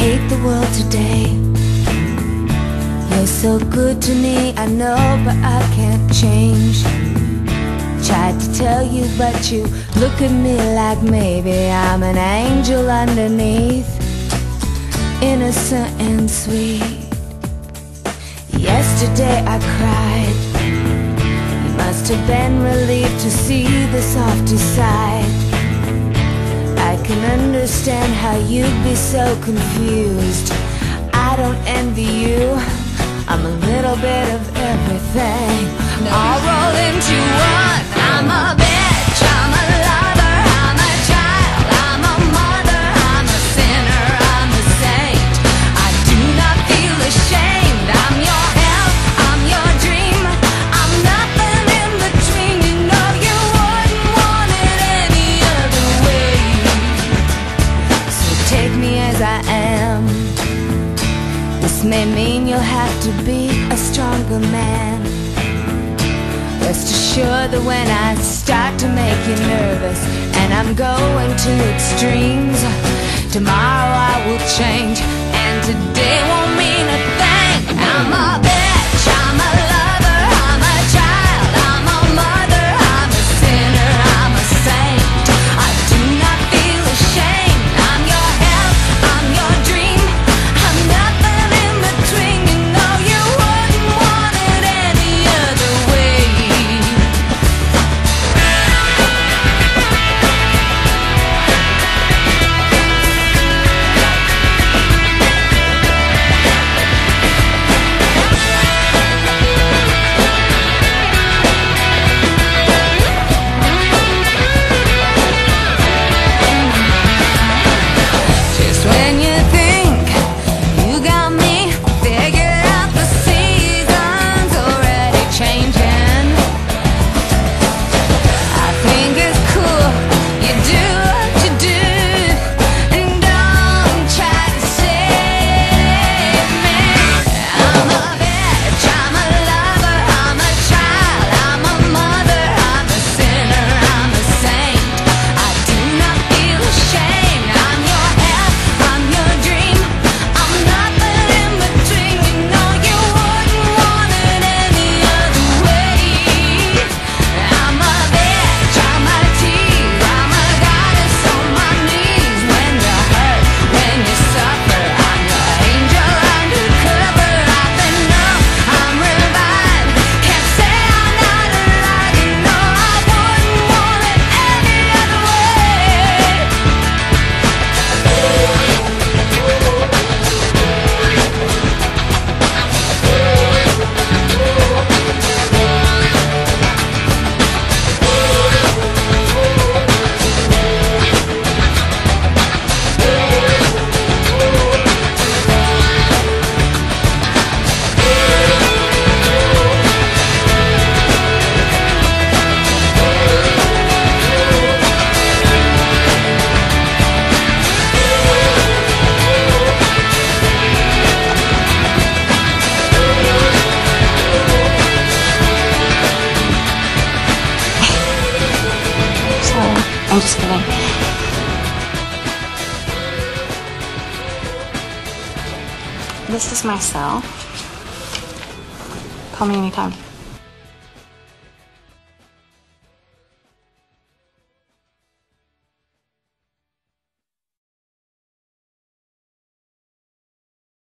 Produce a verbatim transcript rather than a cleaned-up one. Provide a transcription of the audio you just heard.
hate the world today. You're so good to me, I know, but I can't change. Tried to tell you, but you look at me like maybe I'm an angel underneath, innocent and sweet. Yesterday I cried. You must have been relieved to see the softer side. I can understand how you'd be so confused. I don't envy you, I'm a little bit of everything, all rolled into one. I'm a bitch, I'm a lover, I'm a child, I'm a mother, I'm a sinner, I'm a saint. I do not feel ashamed. I'm your hell, I'm your dream, I'm nothing in between. You know you wouldn't want it any other way. So take me as I am. This may mean you'll have to be a stronger man. Rest assured that when I start to make you nervous and I'm going to extremes, tomorrow I will change and today won't mean a thing. I'm a bitch, I'm a lover, I'm a child, I'm a mother, I'm a sinner, I'm a saint. I do not feel ashamed. I'm your hell, I'm your dream, I'm nothing in between. You know you wouldn't want it any other way. Just when you think you got me figured out, the season's already changing. I think it's cool you do what you do, and don't try to save me. I'm a bitch, I'm a lover, I'm a child, I'm a mother, I'm a sinner, I'm a saint. I do not feel ashamed. I'm your hell, I'm your dream, I'm nothing in between. You know you wouldn't want it any other way. I'm a bitch, I'm a tease, I'm a goddess on my knees. When you hurt, when you suffer, I'm your angel undercover. I've been numb, I'm revived, can't say I'm not alive. You know I wouldn't want it any other way. Sorry, I'm just kidding. This is my cell. Call me anytime.